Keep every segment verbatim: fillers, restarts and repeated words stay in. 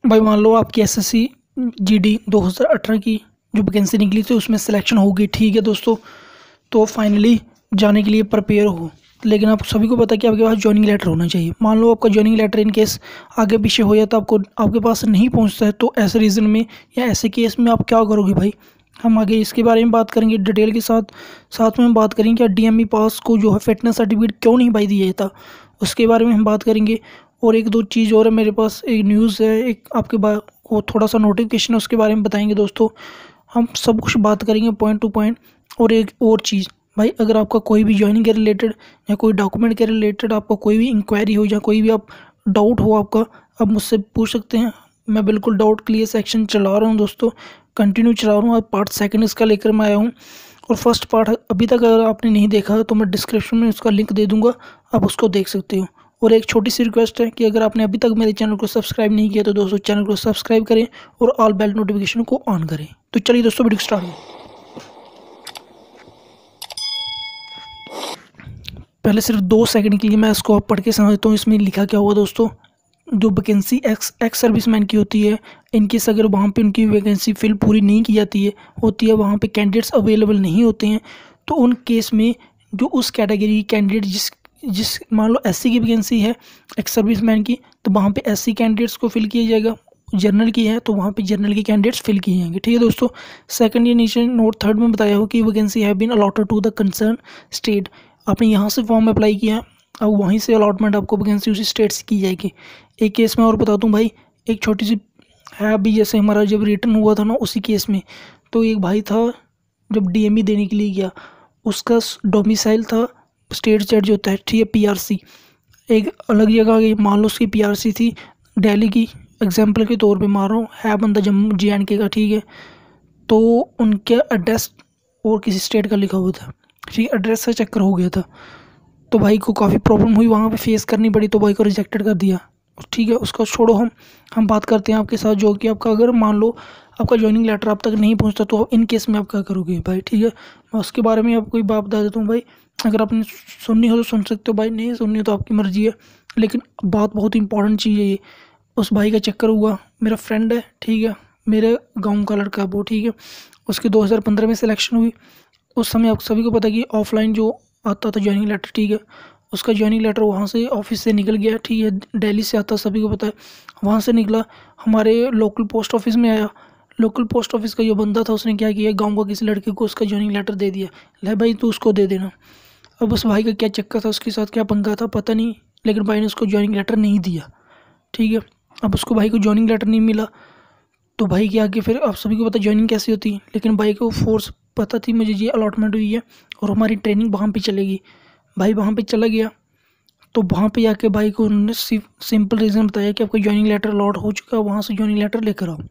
भाई मान लो आपकी एसएससी जीडी दो हज़ार अठारह की जो वैकेंसी निकली थी उसमें सिलेक्शन होगी, ठीक है दोस्तों। तो फाइनली जाने के लिए प्रिपेयर हो, लेकिन आप सभी को पता है कि आपके पास ज्वाइनिंग लेटर होना चाहिए। मान लो आपका ज्वाइनिंग लेटर इन केस आगे पीछे हो जाता, आपको आपके पास नहीं पहुंचता है, तो ऐसे रीज़न में या ऐसे केस में आप क्या करोगे भाई? हम आगे इसके बारे में बात करेंगे डिटेल के साथ। साथ में हम बात करेंगे क्या डीएमई पास को जो है फिटनेस सर्टिफिकेट क्यों नहीं भाई दिया था, उसके बारे में हम बात करेंगे। और एक दो चीज़ और है मेरे पास, एक न्यूज़ है, एक आपके बा को थोड़ा सा नोटिफिकेशन है, उसके बारे में बताएंगे दोस्तों। हम सब कुछ बात करेंगे पॉइंट टू पॉइंट। और एक और चीज़ भाई, अगर आपका कोई भी ज्वाइनिंग के रिलेटेड या कोई डॉक्यूमेंट के रिलेटेड आपको कोई भी इंक्वायरी हो या कोई भी आप डाउट हो आपका, आप मुझसे पूछ सकते हैं। मैं बिल्कुल डाउट क्लियर सेक्शन चला रहा हूँ दोस्तों, कंटिन्यू चला रहा हूँ। आज पार्ट सेकंड इसका लेकर मैं आया हूँ, और फर्स्ट पार्ट अभी तक अगर आपने नहीं देखा तो मैं डिस्क्रिप्शन में उसका लिंक दे दूँगा, आप उसको देख सकते हो। और एक छोटी सी रिक्वेस्ट है कि अगर आपने अभी तक मेरे चैनल को सब्सक्राइब नहीं किया तो दोस्तों चैनल को सब्सक्राइब करें और ऑल बेल नोटिफिकेशन को ऑन करें। तो चलिए दोस्तों वीडियो स्टार्ट करें। पहले सिर्फ दो सेकंड के लिए मैं इसको पढ़ के समझता हूँ इसमें लिखा क्या हुआ दोस्तों। जो वैकेंसी एक्स एक्स सर्विसमैन की होती है, इनकेस अगर वहाँ पे उनकी वैकेंसी फिल पूरी नहीं की जाती है होती है वहाँ पे कैंडिडेट्स अवेलेबल नहीं होते हैं, तो उन केस में जो उस कैटेगरी की कैंडिडेट जिस जिस मान लो एससी की वैकेंसी है एक्स सर्विसमैन की, तो वहाँ पे एससी कैंडिडेट्स को फिल किया जाएगा। जर्नल की है तो वहाँ पे जर्नल के कैंडिडेट्स फिल किए जाएंगे, ठीक है दोस्तों। सेकंड ये नीचे नोट थर्ड में बताया हो कि vacancy have been allotted to the concern state. आपने यहाँ से फॉर्म अप्लाई किया, अब वहीं से अलॉटमेंट आपको वैकेंसी उसी स्टेट से की जाएगी। एक केस में और बता दूं भाई, एक छोटी सी है अभी, जैसे हमारा जब रिटर्न हुआ था ना उसी केस में, तो एक भाई था जब डीएमई देने के लिए गया, उसका डोमिसाइल था स्टेट जेड जो होता है, ठीक है, पीआरसी एक अलग जगह गई। मान लो उसकी पीआरसी थी दिल्ली की, एग्जाम्पल के तौर पे मार रहा हूँ, है बंदा जम्मू जे एंड के का, ठीक है, तो उनके एड्रेस और किसी स्टेट का लिखा हुआ था, ठीक है, एड्रेस से चक्कर हो गया था, तो भाई को काफ़ी प्रॉब्लम हुई, वहाँ पे फेस करनी पड़ी, तो भाई को रिजेक्टेड कर दिया, ठीक है। उसका छोड़ो, हम हम बात करते हैं आपके साथ जो कि आपका अगर मान लो आपका ज्वाइनिंग लेटर आप तक नहीं पहुँचता तो इन केस में आप क्या करोगे भाई, ठीक है। मैं उसके बारे में आपको एक बात बता देता हूँ भाई, अगर आपने सुननी हो तो सुन सकते हो भाई, नहीं सुननी हो तो आपकी मर्जी है, लेकिन बात बहुत इंपॉर्टेंट चीज़ है ये। उस भाई का चक्कर हुआ, मेरा फ्रेंड है, ठीक है, मेरे गाँव का लड़का वो, ठीक है, उसकी दो हज़ार पंद्रह में सिलेक्शन हुई। उस समय आप सभी को पता कि ऑफलाइन जो आता था ज्वाइनिंग लेटर, ठीक है, उसका ज्वाइनिंग लेटर वहाँ से ऑफिस से निकल गया, ठीक है, दिल्ली से आता सभी को पता है, वहाँ से निकला हमारे लोकल पोस्ट ऑफिस में आया। लोकल पोस्ट ऑफिस का जो बंदा था उसने क्या किया, गांव का किसी लड़के को उसका ज्वाइनिंग लेटर दे दिया, ले भाई तू उसको दे देना। अब उस भाई का क्या चक्कर था, उसके साथ क्या पंगा था पता नहीं, लेकिन भाई ने उसको ज्वाइनिंग लेटर नहीं दिया, ठीक है। अब उसको भाई को ज्वाइनिंग लेटर नहीं मिला, तो भाई के आगे फिर आप सभी को पता ज्वाइनिंग कैसी होती है, लेकिन भाई को फोर्स पता थी मुझे ये अलॉटमेंट हुई है और हमारी ट्रेनिंग वहाँ पे चलेगी। भाई वहाँ पे चला गया, तो वहाँ पे जाके भाई को उन्होंने सिंपल रीज़न बताया कि आपका ज्वाइनिंग लेटर अलॉट हो चुका है, वहाँ से ज्वाइनिंग लेटर लेकर आओ।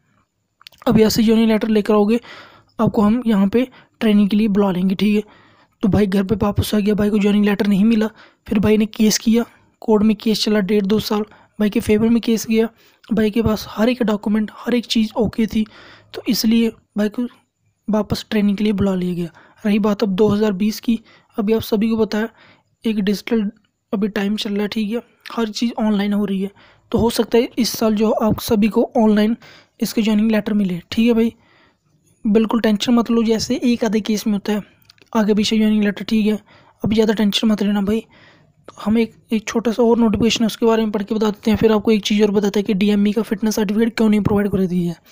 अब ऐसे ज्वाइनिंग लेटर लेकर आओगे आपको हम यहाँ पे ट्रेनिंग के लिए बुला लेंगे, ठीक है। तो भाई घर पे वापस आ गया, भाई को ज्वाइनिंग लेटर नहीं मिला, फिर भाई ने केस किया, कोर्ट में केस चला डेढ़ दो साल, भाई के फेवर में केस गया, भाई के पास हर एक डॉक्यूमेंट हर एक चीज़ ओके थी, तो इसलिए भाई को वापस ट्रेनिंग के लिए बुला लिया गया। रही बात अब दो हज़ार बीस की, अभी आप सभी को पता है एक डिजिटल अभी टाइम चल रहा है, ठीक है, हर चीज़ ऑनलाइन हो रही है, तो हो सकता है इस साल जो आप सभी को ऑनलाइन इसके ज्वाइनिंग लेटर मिले, ठीक है भाई, बिल्कुल टेंशन मत लो, जैसे एक आधे केस में होता है आगे पीछे ज्वाइनिंग लेटर, ठीक है, अभी ज़्यादा टेंशन मत लेना भाई। हम एक एक छोटा सा और नोटिफिकेशन है उसके बारे में पढ़ के बता देते हैं, फिर आपको एक चीज़ और बताते हैं कि डीएमई का फिटनेस सर्टिफिकेट क्यों नहीं प्रोवाइड कर दी है।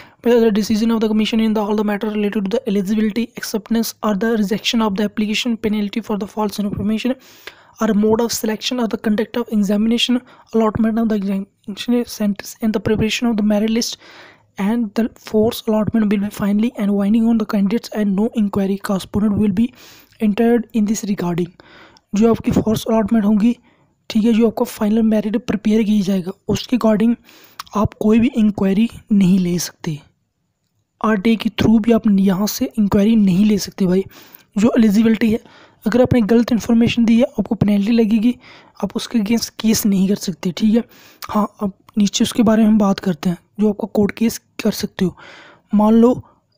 The decision of the commission in the all the matter related to the eligibility acceptance और the rejection of the application penalty for the false information or mode of selection or the conduct of examination, allotment of the examination centers and the preparation of the merit list and the force allotment will be finally and binding on the candidates and no inquiry correspondent will be entered in this regarding। जो आपकी force allotment होगी, ठीक है, जो आपका final merit prepare किया जाएगा उसके अकॉर्डिंग आप कोई भी इंक्वायरी नहीं ले सकते, आरटीआई के थ्रू भी आप यहाँ से इंक्वायरी नहीं ले सकते भाई। जो एलिजिबिलिटी है, अगर आपने गलत इन्फॉर्मेशन दी है आपको पेनल्टी लगेगी, आप उसके अगेंस्ट केस नहीं कर सकते, ठीक है। हाँ, अब नीचे उसके बारे में हम बात करते हैं जो आपका कोर्ट केस कर सकते हो। मान लो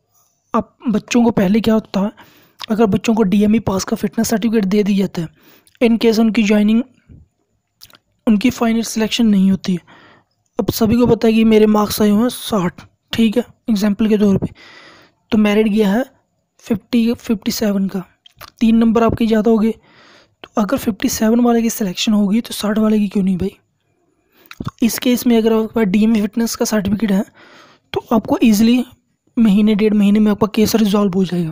आप बच्चों को पहले क्या होता है, अगर बच्चों को डीएमई पास का फिटनेस सर्टिफिकेट दे दिया जाता है, इन केस उनकी ज्वाइनिंग उनकी फाइनल सिलेक्शन नहीं होती है, अब सभी को पता है कि मेरे मार्क्स आए हुए हैं साठ, ठीक है, एग्जाम्पल के तौर पे, तो मेरिट गया है फिफ्टी फिफ्टी सेवन का, तीन नंबर आपके ज़्यादा हो गए। तो अगर फिफ्टी सेवन वाले की सिलेक्शन होगी तो साठ वाले की क्यों नहीं भाई। तो इस केस में अगर आपके पास डी एम ई फिटनेस का सर्टिफिकेट है तो आपको ईजिली महीने डेढ़ महीने में आपका केस रिजॉल्व हो जाएगा।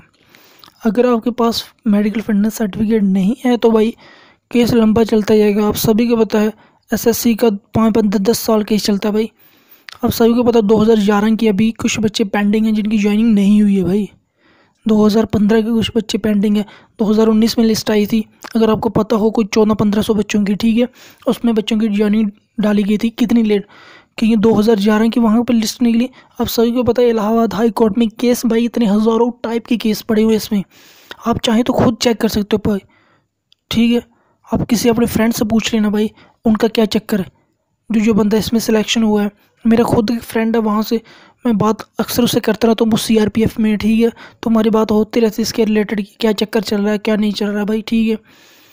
अगर आपके पास मेडिकल फिटनेस सर्टिफिकेट नहीं है तो भाई केस लंबा चलता जाएगा। आप सभी को पता है एसएससी का पाँच पाँच दस दस साल केस चलता है भाई। आप सभी को पता है दो हज़ार ग्यारह की अभी कुछ बच्चे पेंडिंग हैं जिनकी ज्वाइनिंग नहीं हुई है भाई। दो हज़ार पंद्रह के कुछ बच्चे पेंडिंग है। दो हज़ार उन्नीस में लिस्ट आई थी, अगर आपको पता हो, कोई चौदह पंद्रह सौ बच्चों की, ठीक है, उसमें बच्चों की ज्वाइनिंग डाली गई थी कितनी लेट, क्योंकि दो हज़ार ग्यारह की वहाँ पर लिस्ट निकली। आप सभी को पता है इलाहाबाद हाई कोर्ट में केस भाई इतने हज़ारों टाइप के केस पड़े हुए इसमें, आप चाहें तो खुद चेक कर सकते हो भाई, ठीक है। आप किसी अपने फ्रेंड से पूछ लेना भाई उनका क्या चक्कर है, जो जो बंदा इसमें सिलेक्शन हुआ है। मेरा खुद एक फ्रेंड है, वहाँ से मैं बात अक्सर उससे करता रहता हूँ, वो सी आर पी एफ में है, ठीक है, तो हमारी बात होती रहती है इसके रिलेटेड कि क्या चक्कर चल रहा है क्या नहीं चल रहा है भाई, ठीक है।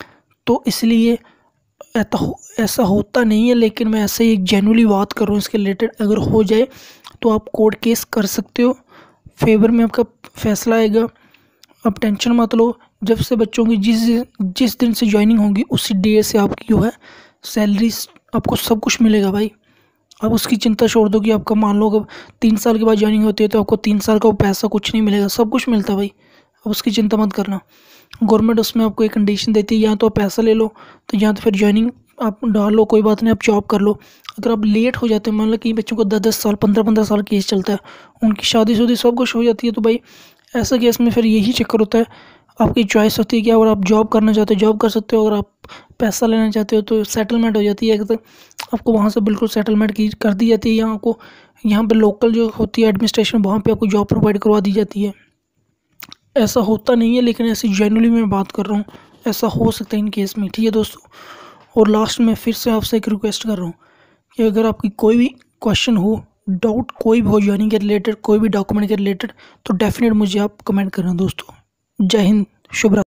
तो इसलिए ऐसा हो ऐसा होता नहीं है, लेकिन मैं ऐसे ही एक जेन्युइनली बात कर रहा हूँ इसके रिलेटेड। अगर हो जाए तो आप कोर्ट केस कर सकते हो, फेवर में आपका फैसला आएगा। आप टेंशन मत लो, जब से बच्चों की जिस जिस दिन से ज्वाइनिंग होगी उसी डे से आपकी जो है सैलरी, आपको सब कुछ मिलेगा भाई। आप उसकी चिंता छोड़ दो कि आपका मान लो अगर तीन साल के बाद ज्वाइनिंग होती है तो आपको तीन साल का वो पैसा कुछ नहीं मिलेगा, सब कुछ मिलता है भाई। अब उसकी चिंता मत करना। गवर्नमेंट उसमें आपको एक कंडीशन देती है, या तो आप पैसा ले लो तो या तो फिर ज्वाइनिंग आप डाल लो, कोई बात नहीं, आप जॉब कर लो। अगर आप लेट हो जाते हैं, मान लो कि बच्चों को दस दस साल पंद्रह पंद्रह साल केस चलता है, उनकी शादी शुदी सब कुछ हो जाती है, तो भाई ऐसा केस में फिर यही चक्कर होता है। आपकी चॉइस होती है कि अगर आप जॉब करना चाहते हो जॉब कर सकते हो, अगर आप पैसा लेना चाहते हो तो सेटलमेंट हो जाती है, तो आपको वहाँ से बिल्कुल सेटलमेंट की कर दी जाती है। यहाँ को यहाँ पे लोकल जो होती है एडमिनिस्ट्रेशन, वहाँ पे आपको जॉब प्रोवाइड करवा दी जाती है। ऐसा होता नहीं है, लेकिन ऐसी जेन्युइनली मैं बात कर रहा हूँ, ऐसा हो सकता है इन केस में, ठीक है दोस्तों। और लास्ट में फिर से आपसे एक रिक्वेस्ट कर रहा हूँ कि अगर आपकी कोई भी क्वेश्चन हो, डाउट कोई भी हो ज्वाइनिंग के रिलेटेड, कोई भी डॉक्यूमेंट के रिलेटेड, तो डेफिनेट मुझे आप कमेंट करना दोस्तों। जय हिंद, शुभ रात्रि।